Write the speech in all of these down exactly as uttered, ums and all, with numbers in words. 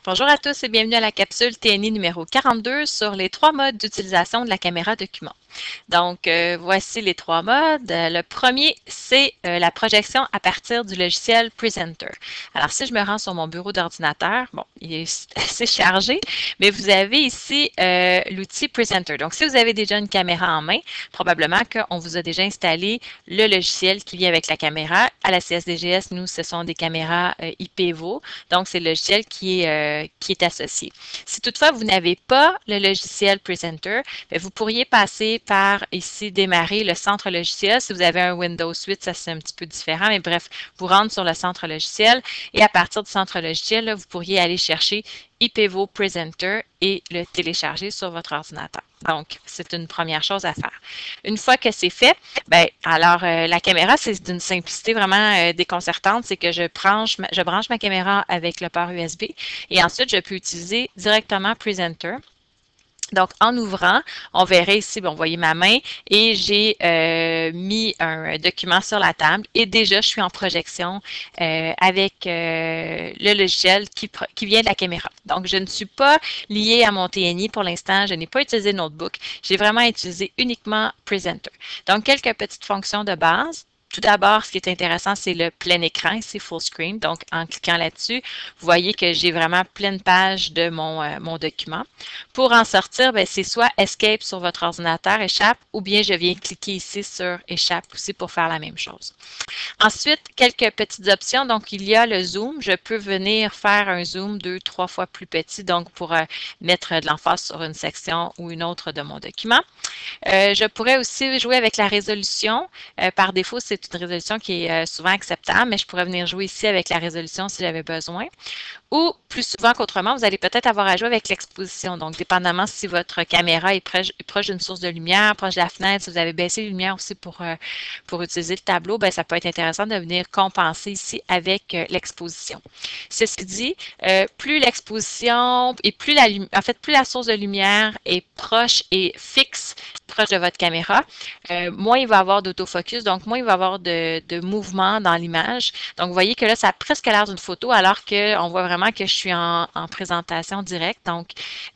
Bonjour à tous et bienvenue à la capsule T N I numéro quarante-deux sur les trois modes d'utilisation de la caméra document. Donc, euh, voici les trois modes. Le premier, c'est euh, la projection à partir du logiciel Presenter. Alors, si je me rends sur mon bureau d'ordinateur, bon, il est assez chargé, mais vous avez ici euh, l'outil Presenter. Donc, si vous avez déjà une caméra en main, probablement qu'on vous a déjà installé le logiciel qui vient avec la caméra. À la C S D G S, nous, ce sont des caméras euh, I P V O. Donc, c'est le logiciel qui est, euh, qui est associé. Si toutefois, vous n'avez pas le logiciel Presenter, bien, vous pourriez passer par ici démarrer le centre logiciel. Si vous avez un Windows huit, ça c'est un petit peu différent, mais bref, vous rentrez sur le centre logiciel et à partir du centre logiciel, là, vous pourriez aller chercher I P V O Presenter et le télécharger sur votre ordinateur. Donc, c'est une première chose à faire. Une fois que c'est fait, bien, alors euh, la caméra, c'est d'une simplicité vraiment euh, déconcertante, c'est que je branche, ma, je branche ma caméra avec le port U S B et ensuite, je peux utiliser directement Presenter. Donc, en ouvrant, on verrait ici, bon, vous voyez ma main et j'ai euh, mis un document sur la table et déjà, je suis en projection euh, avec euh, le logiciel qui, qui vient de la caméra. Donc, je ne suis pas liée à mon T N I pour l'instant. Je n'ai pas utilisé Notebook. J'ai vraiment utilisé uniquement Presenter. Donc, quelques petites fonctions de base. Tout d'abord, ce qui est intéressant, c'est le plein écran, ici full screen. Donc, en cliquant là-dessus, vous voyez que j'ai vraiment pleine page de mon, euh, mon document. Pour en sortir, c'est soit Escape sur votre ordinateur, Échappe, ou bien je viens cliquer ici sur Échappe aussi pour faire la même chose. Ensuite, quelques petites options. Donc, il y a le zoom. Je peux venir faire un zoom deux, trois fois plus petit, donc pour euh, mettre de l'emphase sur une section ou une autre de mon document. Euh, je pourrais aussi jouer avec la résolution. Euh, par défaut, c'est une résolution qui est euh, souvent acceptable, mais je pourrais venir jouer ici avec la résolution si j'avais besoin. Ou plus souvent qu'autrement, vous allez peut-être avoir à jouer avec l'exposition. Donc, dépendamment si votre caméra est proche, proche d'une source de lumière, proche de la fenêtre, si vous avez baissé la lumière aussi pour, euh, pour utiliser le tableau, bien, ça peut être intéressant de venir compenser ici avec euh, l'exposition. Ceci dit, euh, plus l'exposition et plus la en fait, plus la source de lumière est proche et fixe, proche de votre caméra, euh, moins il va y avoir d'autofocus, donc moins il va y avoir de, de mouvement dans l'image. Donc, vous voyez que là, ça a presque l'air d'une photo, alors qu'on voit vraiment que je suis en, en présentation directe. Donc,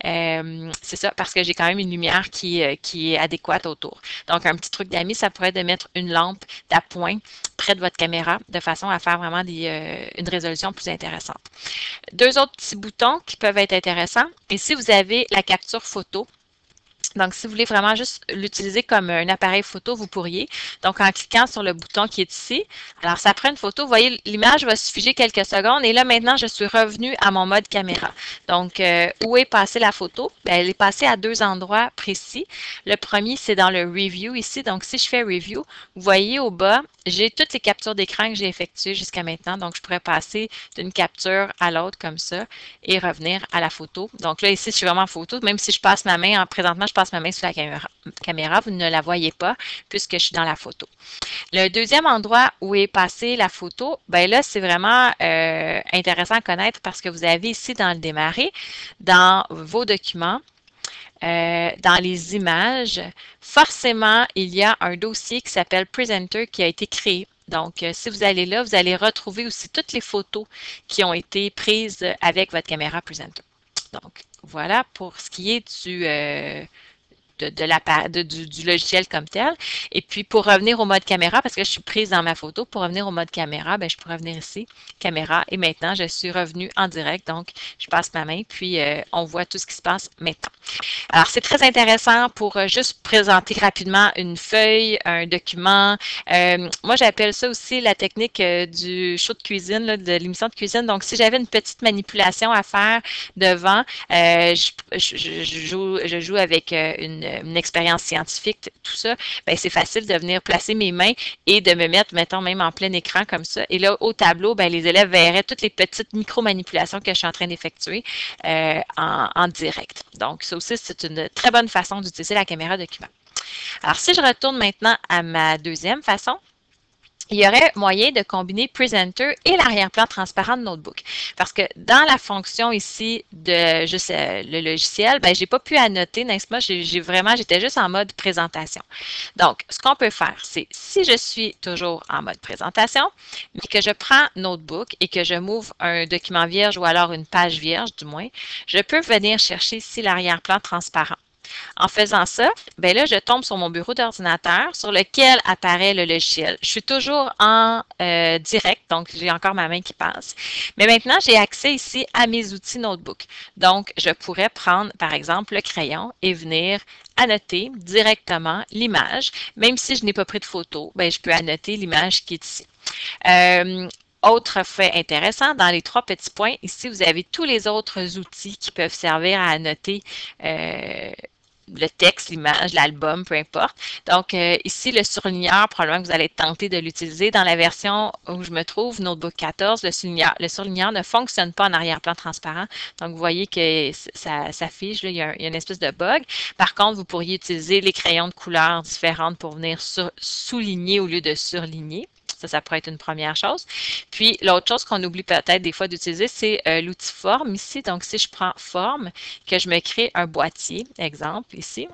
euh, c'est ça, parce que j'ai quand même une lumière qui, euh, qui est adéquate autour. Donc, un petit truc d'amis, ça pourrait être de mettre une lampe d'appoint près de votre caméra, de façon à faire vraiment des, euh, une résolution plus intéressante. Deux autres petits boutons qui peuvent être intéressants. Ici, vous avez la capture photo. Donc, si vous voulez vraiment juste l'utiliser comme un appareil photo, vous pourriez. Donc, en cliquant sur le bouton qui est ici, alors ça prend une photo. Vous voyez, l'image va se figer quelques secondes. Et là, maintenant, je suis revenue à mon mode caméra. Donc, euh, où est passée la photo? Bien, elle est passée à deux endroits précis. Le premier, c'est dans le Review ici. Donc, si je fais Review, vous voyez au bas, j'ai toutes les captures d'écran que j'ai effectuées jusqu'à maintenant. Donc, je pourrais passer d'une capture à l'autre comme ça et revenir à la photo. Donc, là, ici, je suis vraiment en photo. Même si je passe ma main, en présentement, je passe ma main sur la caméra, caméra, vous ne la voyez pas puisque je suis dans la photo. Le deuxième endroit où est passée la photo, ben là, c'est vraiment euh, intéressant à connaître parce que vous avez ici dans le démarrer, dans vos documents, euh, dans les images, forcément, il y a un dossier qui s'appelle Presenter qui a été créé. Donc, euh, si vous allez là, vous allez retrouver aussi toutes les photos qui ont été prises avec votre caméra Presenter. Donc, voilà pour ce qui est du... Euh, De, de la, de, du, du logiciel comme tel. Et puis, pour revenir au mode caméra, parce que je suis prise dans ma photo, pour revenir au mode caméra, ben, je pourrais venir ici, caméra, et maintenant, je suis revenue en direct. Donc, je passe ma main, puis euh, on voit tout ce qui se passe maintenant. Alors, c'est très intéressant pour euh, juste présenter rapidement une feuille, un document. Euh, moi, j'appelle ça aussi la technique euh, du show de cuisine, là, de l'émission de cuisine. Donc, si j'avais une petite manipulation à faire devant, euh, je, je, je, joue, je joue avec euh, une une expérience scientifique, tout ça, ben c'est facile de venir placer mes mains et de me mettre, mettons, même en plein écran comme ça. Et là, au tableau, ben, les élèves verraient toutes les petites micro-manipulations que je suis en train d'effectuer euh, en, en direct. Donc, ça aussi, c'est une très bonne façon d'utiliser la caméra document. Alors, si je retourne maintenant à ma deuxième façon, il y aurait moyen de combiner Presenter et l'arrière-plan transparent de Notebook. Parce que dans la fonction ici de juste euh, le logiciel, ben, je n'ai pas pu annoter, n'est-ce pas? J'ai vraiment, j'étais juste en mode présentation. Donc, ce qu'on peut faire, c'est si je suis toujours en mode présentation, mais que je prends Notebook et que je m'ouvre un document vierge ou alors une page vierge, du moins, je peux venir chercher ici l'arrière-plan transparent. En faisant ça, ben là, je tombe sur mon bureau d'ordinateur sur lequel apparaît le logiciel. Je suis toujours en euh, direct, donc j'ai encore ma main qui passe. Mais maintenant, j'ai accès ici à mes outils Notebook. Donc, je pourrais prendre, par exemple, le crayon et venir annoter directement l'image. Même si je n'ai pas pris de photo, ben, je peux annoter l'image qui est ici. Euh, Autre fait intéressant, dans les trois petits points, ici, vous avez tous les autres outils qui peuvent servir à annoter euh, le texte, l'image, l'album, peu importe. Donc, euh, ici, le surligneur, probablement que vous allez être tenté de l'utiliser. Dans la version où je me trouve, Notebook quatorze, le surligneur, le surligneur ne fonctionne pas en arrière-plan transparent. Donc, vous voyez que ça s'affiche, il, il y a une espèce de bug. Par contre, vous pourriez utiliser les crayons de couleurs différentes pour venir sur, souligner au lieu de surligner. Ça, ça pourrait être une première chose. Puis, l'autre chose qu'on oublie peut-être des fois d'utiliser, c'est euh, l'outil forme ici. Donc, si je prends forme, que je me crée un boîtier, exemple ici.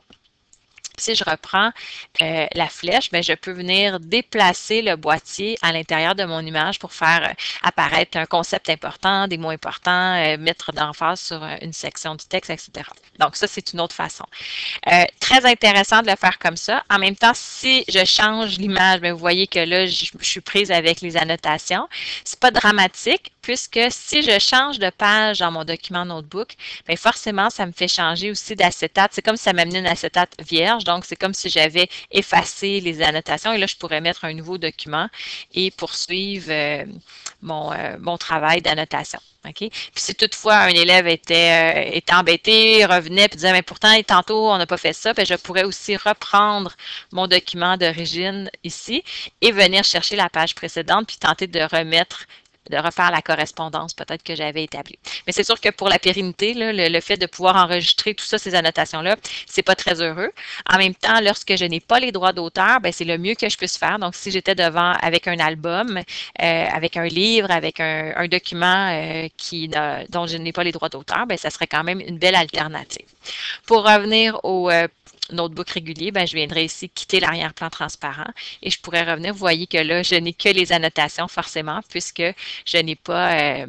Si je reprends euh, la flèche, bien, je peux venir déplacer le boîtier à l'intérieur de mon image pour faire euh, apparaître un concept important, des mots importants, euh, mettre d'emphase sur euh, une section du texte, et cetera. Donc, ça, c'est une autre façon. Euh, très intéressant de le faire comme ça. En même temps, si je change l'image, vous voyez que là, je, je suis prise avec les annotations. C'est pas dramatique, puisque si je change de page dans mon document Notebook, bien, forcément, ça me fait changer aussi d'acétate. C'est comme si ça m'amenait une acétate vierge. Donc, c'est comme si j'avais effacé les annotations et là, je pourrais mettre un nouveau document et poursuivre euh, mon, euh, mon travail d'annotation. Okay? Puis si toutefois un élève était, euh, était embêté, revenait et disait, mais pourtant, tantôt, on n'a pas fait ça, bien, je pourrais aussi reprendre mon document d'origine ici et venir chercher la page précédente puis tenter de remettre de refaire la correspondance peut-être que j'avais établie. Mais c'est sûr que pour la pérennité, là, le, le fait de pouvoir enregistrer tout ça, ces annotations-là, c'est pas très heureux. En même temps, lorsque je n'ai pas les droits d'auteur, ben, c'est le mieux que je puisse faire. Donc, si j'étais devant avec un album, euh, avec un livre, avec un, un document euh, qui, euh, dont je n'ai pas les droits d'auteur, ben, ça serait quand même une belle alternative. Pour revenir au euh, Notebook régulier, ben, je viendrai ici quitter l'arrière-plan transparent et je pourrais revenir. Vous voyez que là, je n'ai que les annotations forcément puisque je n'ai pas... Euh,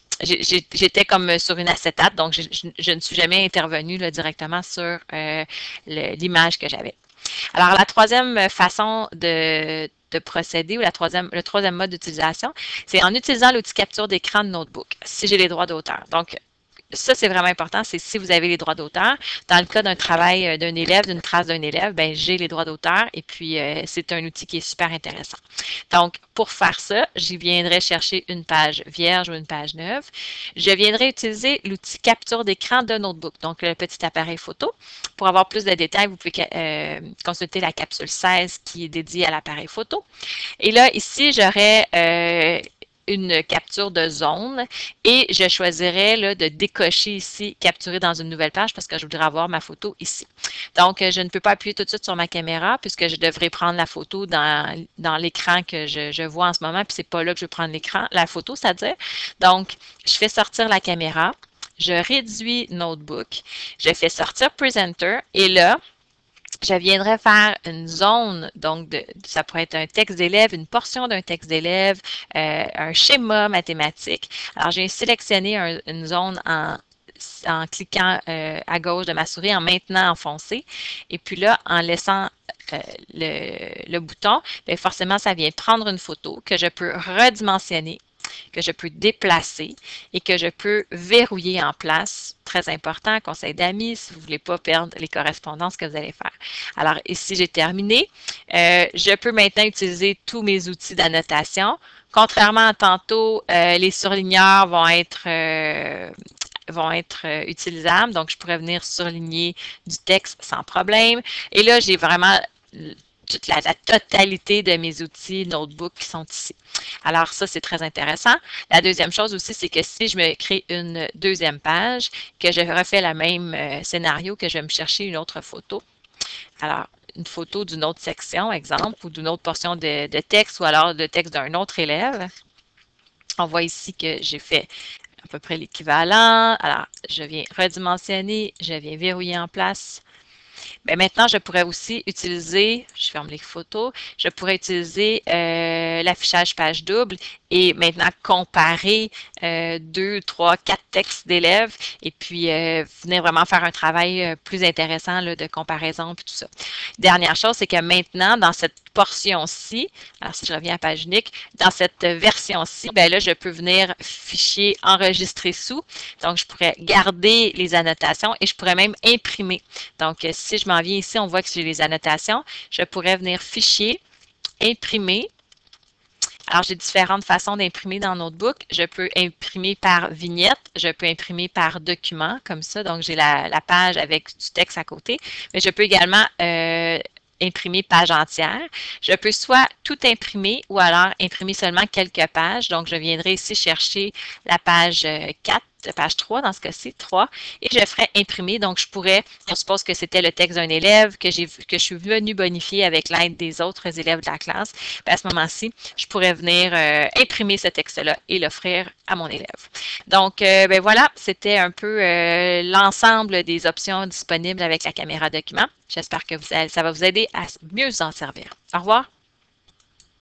j'étais comme sur une acétate, donc je, je, je ne suis jamais intervenue là, directement sur euh, l'image que j'avais. Alors, la troisième façon de, de procéder ou la troisième, le troisième mode d'utilisation, c'est en utilisant l'outil capture d'écran de Notebook, si j'ai les droits d'auteur. Donc, ça, c'est vraiment important, c'est si vous avez les droits d'auteur. Dans le cas d'un travail d'un élève, d'une trace d'un élève, ben j'ai les droits d'auteur et puis euh, c'est un outil qui est super intéressant. Donc, pour faire ça, j'y viendrai chercher une page vierge ou une page neuve. Je viendrai utiliser l'outil capture d'écran de Notebook, donc le petit appareil photo. Pour avoir plus de détails, vous pouvez euh, consulter la capsule seize qui est dédiée à l'appareil photo. Et là, ici, j'aurais... Euh, une capture de zone et je choisirais là, de décocher ici, capturer dans une nouvelle page parce que je voudrais avoir ma photo ici. Donc, je ne peux pas appuyer tout de suite sur ma caméra puisque je devrais prendre la photo dans, dans l'écran que je, je vois en ce moment, puis c'est pas là que je vais prendre l'écran, la photo, c'est-à-dire. Donc, je fais sortir la caméra, je réduis Notebook, je fais sortir Presenter et là, je viendrai faire une zone, donc de, ça pourrait être un texte d'élève, une portion d'un texte d'élève, euh, un schéma mathématique. Alors, j'ai sélectionné un, une zone en, en cliquant euh, à gauche de ma souris, en maintenant enfoncé. Et puis là, en laissant euh, le, le bouton, bien forcément, ça vient prendre une photo que je peux redimensionner, que je peux déplacer et que je peux verrouiller en place. Très important, conseil d'amis, si vous ne voulez pas perdre les correspondances que vous allez faire. Alors, ici, j'ai terminé. Euh, je peux maintenant utiliser tous mes outils d'annotation. Contrairement à tantôt, euh, les surligneurs vont être... Euh, vont être euh, utilisables. Donc, je pourrais venir surligner du texte sans problème. Et là, j'ai vraiment toute la, la totalité de mes outils Notebook qui sont ici. Alors, ça, c'est très intéressant. La deuxième chose aussi, c'est que si je me crée une deuxième page, que je refais le même euh, scénario, que je vais me chercher une autre photo. Alors, une photo d'une autre section, exemple, ou d'une autre portion de, de texte, ou alors de texte d'un autre élève. On voit ici que j'ai fait à peu près l'équivalent. Alors, je viens redimensionner, je viens verrouiller en place. Bien, maintenant, je pourrais aussi utiliser, je ferme les photos, je pourrais utiliser euh, l'affichage page double et maintenant comparer euh, deux, trois, quatre textes d'élèves et puis euh, venir vraiment faire un travail euh, plus intéressant là, de comparaison et tout ça. Dernière chose, c'est que maintenant, dans cette portion-ci, alors si je reviens à page unique, dans cette version-ci, ben là, je peux venir fichier enregistrer sous. Donc, je pourrais garder les annotations et je pourrais même imprimer. Donc, si je m'en viens ici, on voit que j'ai les annotations. Je pourrais venir fichier, imprimer. Alors, j'ai différentes façons d'imprimer dans Notebook. Je peux imprimer par vignette, je peux imprimer par document, comme ça. Donc, j'ai la, la page avec du texte à côté. Mais je peux également euh, imprimer page entière. Je peux soit tout imprimer ou alors imprimer seulement quelques pages. Donc, je viendrai ici chercher la page quatre, page trois dans ce cas-ci, trois, et je ferai imprimer. Donc, je pourrais, on suppose que c'était le texte d'un élève que, j'ai, que je suis venue bonifier avec l'aide des autres élèves de la classe. Bien, à ce moment-ci, je pourrais venir euh, imprimer ce texte-là et l'offrir à mon élève. Donc, euh, ben voilà, c'était un peu euh, l'ensemble des options disponibles avec la caméra document. J'espère que vous allez, ça va vous aider à mieux vous en servir. Au revoir.